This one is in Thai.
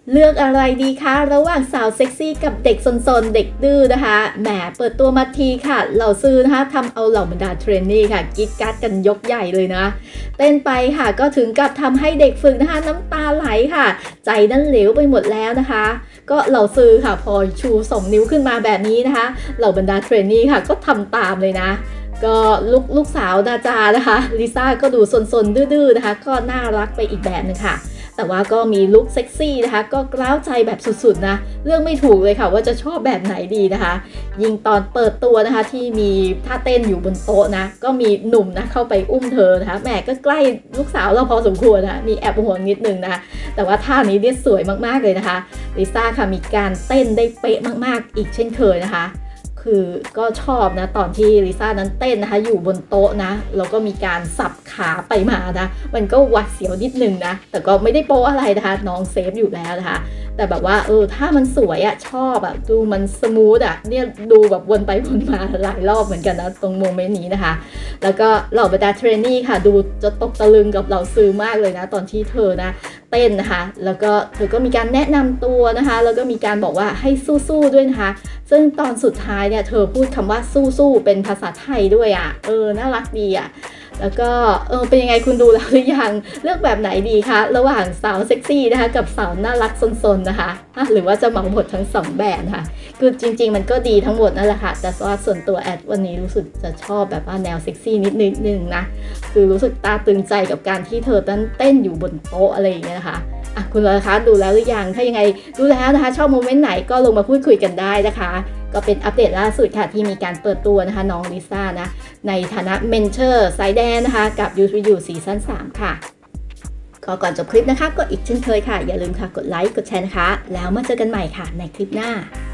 เลือกอะไรดีคะระหว่างสาวเซ็กซี่กับเด็กซนๆเด็กดื้อนะคะแหมเปิดตัวมาทีค่ะเหล่าซื้อนะคะทำเอาเหล่าบรรดาเทรนนี่ค่ะกิ๊กกัดกันยกใหญ่เลยนะเต้นไปค่ะก็ถึงกับทำให้เด็กฝึกนะคะน้ำตาไหลค่ะใจนั่นเหลวไปหมดแล้วนะคะก็เหล่าซื้อค่ะพอชู2 นิ้วขึ้นมาแบบนี้นะคะเหล่าบรรดาเทรนนี่ค่ะก็ทำตามเลยนะก็ลูกสาวนาจานะคะลิซ่าก็ดูซนๆดื้อๆนะคะก็น่ารักไปอีกแบบนึงค่ะแต่ว่าก็มีลุคเซ็กซี่นะคะก็กล้าวใจแบบสุดๆนะเลือกไม่ถูกเลยค่ะว่าจะชอบแบบไหนดีนะคะยิ่งตอนเปิดตัวนะคะที่มีท่าเต้นอยู่บนโต๊ะนะก็มีหนุ่มนะเข้าไปอุ้มเธอนะคะแหมก็ใกล้ลูกสาวเราพอสมควรนะมีแอบห่วงนิดนึงนะคะแต่ว่าท่านี้เนี่ยสวยมากๆเลยนะคะลิซ่าค่ะมีการเต้นได้เป๊ะมากๆอีกเช่นเคยนะคะคือก็ชอบนะตอนที่ลิซ่านั้นเต้นนะคะอยู่บนโต๊ะนะแล้วก็มีการสับขาไปมานะมันก็หวาดเสียวนิดนึงนะแต่ก็ไม่ได้โป๊อะไรนะคะน้องเซฟอยู่แล้วนะคะแต่แบบว่าถ้ามันสวยอะชอบอะดูมันสมูทอะเนี่ยดูแบบวนไปวนมาหลายรอบเหมือนกันนะตรงโมเมนต์นี้นะคะแล้วก็เหล่าบรรดาเทรนนี่ค่ะดูจะตกตะลึงกับเหล่าซื้อมากเลยนะตอนที่เธอนะเต้นนะคะแล้วก็เธอก็มีการแนะนำตัวนะคะแล้วก็มีการบอกว่าให้สู้ๆด้วยนะคะซึ่งตอนสุดท้ายเนี่ยเธอพูดคำว่าสู้ๆเป็นภาษาไทยด้วยอ่ะน่ารักดีอ่ะแล้วก็เป็นยังไงคุณดูแล้วหรือยังเลือกแบบไหนดีคะระหว่างสาวเซ็กซี่นะคะกับสาวน่ารักซนๆนะคะหรือว่าจะเหมาหมดทั้ง2แบบค่ะคือจริงๆมันก็ดีทั้งหมดนั่นแหละค่ะแต่ว่าส่วนตัวแอดวันนี้รู้สึกจะชอบแบบว่าแนวเซ็กซี่นิดนึงนะคือรู้สึกตาตึงใจกับการที่เธอเต้นอยู่บนโต๊ะอะไรอย่างเงี้ยนะคะคุณเลยคะดูแล้วหรือยังถ้ายังไงดูแล้วนะคะชอบโมเมนต์ไหนก็ลงมาพูดคุยกันได้นะคะก็เป็นอัปเดตล่าสุดค่ะที่มีการเปิดตัวนะคะน้องลิซ่านะในฐานะเมนเทอร์สายแดนนะคะกับ YouTube ซีซั่น3ค่ะก็ก่อนจบคลิปนะคะก็อีกเช่นเคยค่ะอย่าลืมค่ะกดไลค์กดแชร์นะคะแล้วมาเจอกันใหม่ค่ะในคลิปหน้า